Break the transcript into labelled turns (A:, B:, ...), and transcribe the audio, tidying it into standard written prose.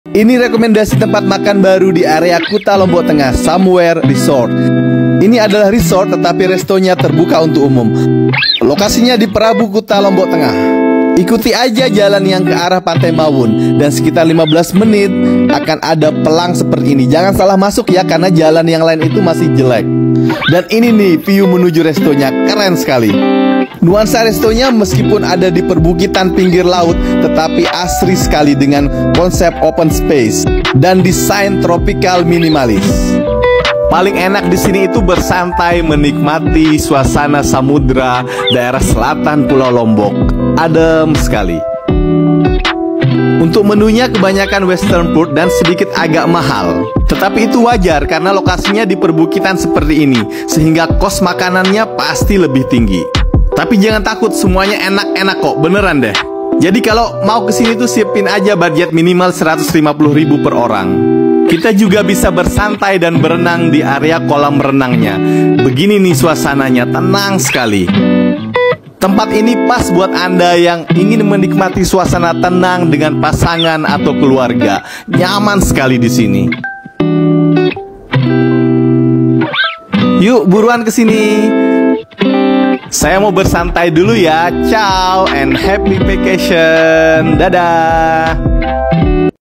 A: Ini rekomendasi tempat makan baru di area Kuta Lombok Tengah, Somewhere Resort. Ini adalah resort tetapi restonya terbuka untuk umum. Lokasinya di Prabu Kuta Lombok Tengah. Ikuti aja jalan yang ke arah Pantai Mawun dan sekitar 15 menit akan ada pelang seperti ini. Jangan salah masuk ya, karena jalan yang lain itu masih jelek. Dan ini nih view menuju restonya, keren sekali. Nuansa restonya meskipun ada di perbukitan pinggir laut, tetapi asri sekali dengan konsep open space dan desain tropical minimalis. Paling enak di sini itu bersantai menikmati suasana samudra daerah selatan Pulau Lombok. Adem sekali. Untuk menunya kebanyakan western food dan sedikit agak mahal. Tetapi itu wajar karena lokasinya di perbukitan seperti ini, sehingga kos makanannya pasti lebih tinggi. Tapi jangan takut, semuanya enak-enak kok, beneran deh. Jadi kalau mau kesini tuh siapin aja budget minimal 150.000 per orang. Kita juga bisa bersantai dan berenang di area kolam renangnya. Begini nih suasananya, tenang sekali. Tempat ini pas buat Anda yang ingin menikmati suasana tenang dengan pasangan atau keluarga. Nyaman sekali di sini. Yuk buruan ke sini. Saya mau bersantai dulu ya. Ciao and happy vacation. Dadah.